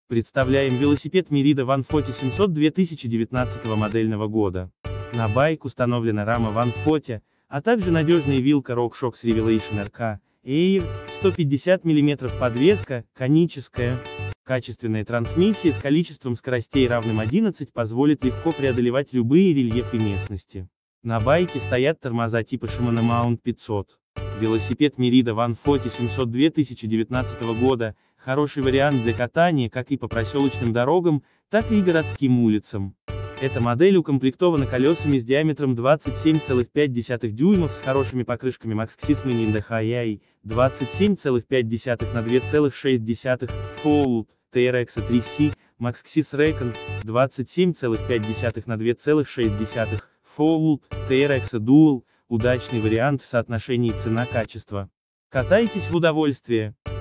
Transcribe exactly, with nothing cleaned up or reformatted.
Представляем велосипед Merida OneForty семьсот две тысячи девятнадцатого модельного года. На байк установлена рама OneForty, а также надежная вилка RockShox Revelation эр ка, Air, сто пятьдесят миллиметров подвеска, коническая. Качественная трансмиссия с количеством скоростей равным одиннадцати позволит легко преодолевать любые рельефы местности. На байке стоят тормоза типа Shimano Mount пятьсот. Велосипед Merida OneForty семьсот две тысячи девятнадцатого года – хороший вариант для катания как и по проселочным дорогам, так и городским улицам. Эта модель укомплектована колесами с диаметром двадцать семь целых пять десятых дюймов с хорошими покрышками Maxxis Mini эн ди эй двадцать семь целых пять десятых на два целых шесть десятых, Fold, ти ар икс три си, Maxxis Recon, двадцать семь целых пять десятых на два целых шесть десятых, Fold, ти ар икс Dual, удачный вариант в соотношении цена-качество. Катайтесь в удовольствие!